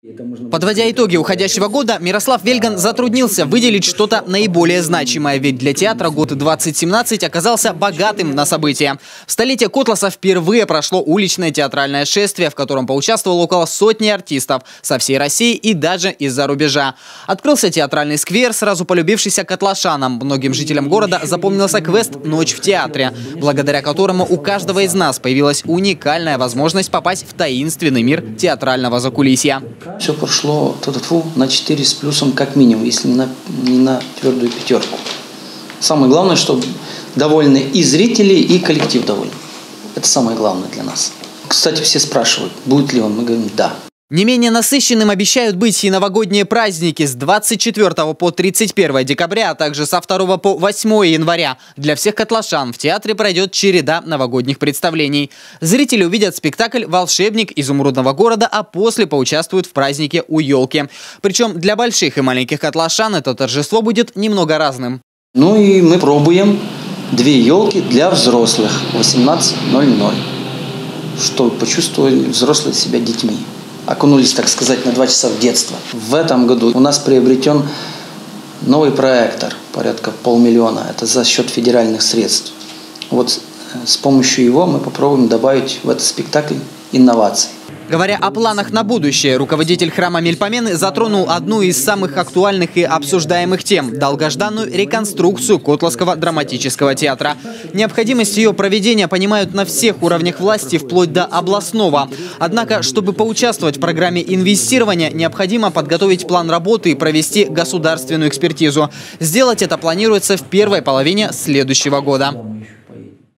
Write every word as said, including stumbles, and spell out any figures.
Подводя итоги уходящего года, Мирослав Вельган затруднился выделить что-то наиболее значимое, ведь для театра год двадцать семнадцать оказался богатым на события. В столетие Котласа впервые прошло уличное театральное шествие, в котором поучаствовало около сотни артистов со всей России и даже из-за рубежа. Открылся театральный сквер, сразу полюбившийся котлашанам. Многим жителям города запомнился квест «Ночь в театре», благодаря которому у каждого из нас появилась уникальная возможность попасть в таинственный мир театрального закулисья. Все прошло тьфу-тьфу, на четыре с плюсом как минимум, если не на, не на твердую пятерку. Самое главное, чтобы довольны и зрители, и коллектив доволен. Это самое главное для нас. Кстати, все спрашивают, будет ли он. Мы говорим «да». Не менее насыщенным обещают быть и новогодние праздники с двадцать четвёртого по тридцать первое декабря, а также со второго по восьмое января. Для всех котлашан в театре пройдет череда новогодних представлений. Зрители увидят спектакль «Волшебник изумрудного города», а после поучаствуют в празднике у елки. Причем для больших и маленьких котлашан это торжество будет немного разным. Ну и мы пробуем две елки для взрослых восемнадцать ноль ноль, чтобы почувствовали взрослые себя детьми. Окунулись, так сказать, на два часа в детство. В этом году у нас приобретен новый проектор, порядка полмиллиона. Это за счет федеральных средств. Вот с помощью его мы попробуем добавить в этот спектакль инноваций. Говоря о планах на будущее, руководитель храма Мельпомены затронул одну из самых актуальных и обсуждаемых тем – долгожданную реконструкцию Котласского драматического театра. Необходимость ее проведения понимают на всех уровнях власти, вплоть до областного. Однако, чтобы поучаствовать в программе инвестирования, необходимо подготовить план работы и провести государственную экспертизу. Сделать это планируется в первой половине следующего года.